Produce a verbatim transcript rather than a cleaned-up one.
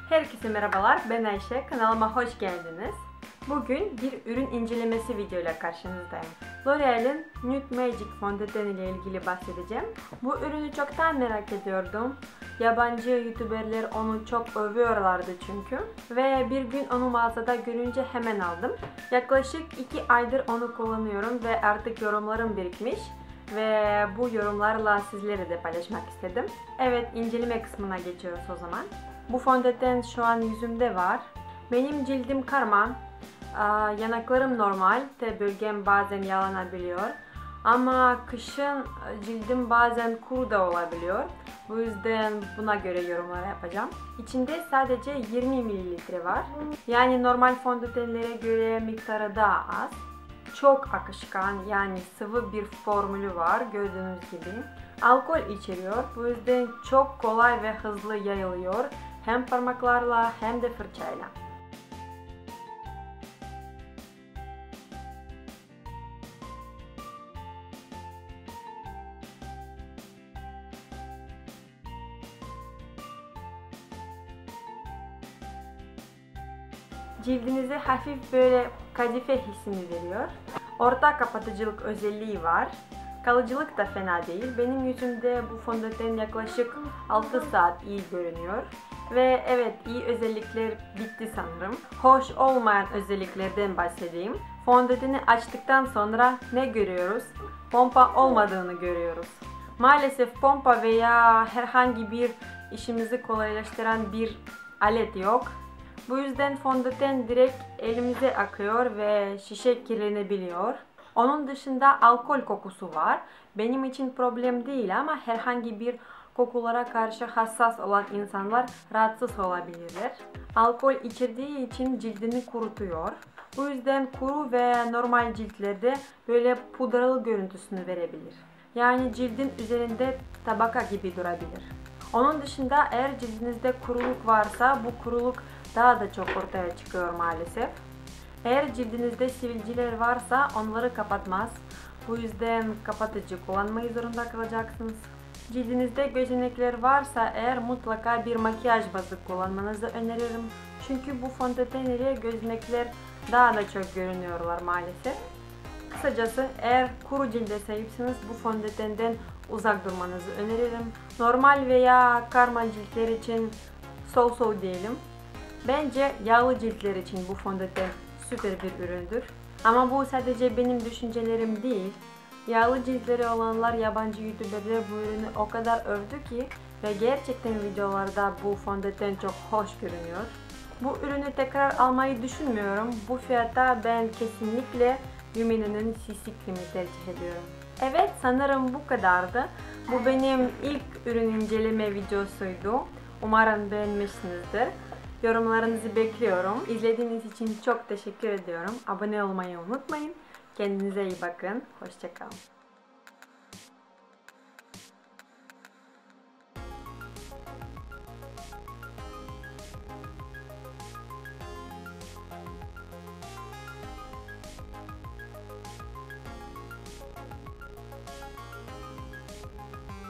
Herkese merhabalar, ben Ayşe. Kanalıma hoş geldiniz. Bugün bir ürün incelemesi videoyla karşınızdayım. L'Oreal'in Nude Magic fondöten ile ilgili bahsedeceğim. Bu ürünü çoktan merak ediyordum. Yabancı youtuberler onu çok övüyorlardı çünkü. Ve bir gün onu mağazada görünce hemen aldım. Yaklaşık iki aydır onu kullanıyorum ve artık yorumlarım birikmiş. Ve bu yorumlarla sizlere de paylaşmak istedim. Evet, inceleme kısmına geçiyoruz o zaman. Bu fondöten şu an yüzümde var. Benim cildim karma, yanaklarım normal, te bölgem bazen yağlanabiliyor. Ama kışın cildim bazen kuru da olabiliyor. Bu yüzden buna göre yorumlar yapacağım. İçinde sadece yirmi mililitre var. Yani normal fondötenlere göre miktarı daha az. Çok akışkan, yani sıvı bir formülü var gördüğünüz gibi. Alkol içeriyor. Bu yüzden çok kolay ve hızlı yayılıyor. Hem parmaklarla hem de fırçayla. Cildinize hafif böyle kadife hissini veriyor. Orta kapatıcılık özelliği var. Kalıcılık da fena değil. Benim yüzümde bu fondöten yaklaşık altı saat iyi görünüyor. Ve evet, iyi özellikler bitti sanırım. Hoş olmayan özelliklerden bahsedeyim. Fondöteni açtıktan sonra ne görüyoruz? Pompa olmadığını görüyoruz. Maalesef pompa veya herhangi bir işimizi kolaylaştıran bir alet yok. Bu yüzden fondöten direkt elimize akıyor ve şişe kirlenebiliyor. Onun dışında alkol kokusu var. Benim için problem değil ama herhangi bir kokulara karşı hassas olan insanlar rahatsız olabilirler. Alkol içerdiği için cildini kurutuyor. Bu yüzden kuru ve normal ciltlerde böyle pudralı görüntüsünü verebilir. Yani cildin üzerinde tabaka gibi durabilir. Onun dışında eğer cildinizde kuruluk varsa bu kuruluk daha da çok ortaya çıkıyor maalesef. Eğer cildinizde sivilceler varsa onları kapatmaz. Bu yüzden kapatıcı kullanmayı zorunda kalacaksınız. Cildinizde gözenekler varsa eğer mutlaka bir makyaj bazı kullanmanızı öneririm. Çünkü bu fondöten ile gözenekler daha da çok görünüyorlar maalesef. Kısacası eğer kuru cilde sahipsiniz bu fondötenden uzak durmanızı öneririm. Normal veya karma ciltler için so-so diyelim. Bence yağlı ciltler için bu fondöten süper bir üründür. Ama bu sadece benim düşüncelerim değil. Yağlı ciltleri olanlar, yabancı youtuberler bu ürünü o kadar övdü ki ve gerçekten videolarda bu fondöten çok hoş görünüyor. Bu ürünü tekrar almayı düşünmüyorum. Bu fiyata ben kesinlikle Lumina'nın C C kremi tercih ediyorum. Evet, sanırım bu kadardı. Bu benim ilk ürün inceleme videosuydu. Umarım beğenmişsinizdir. Yorumlarınızı bekliyorum. İzlediğiniz için çok teşekkür ediyorum. Abone olmayı unutmayın. Kendinize iyi bakın. Hoşça kalın.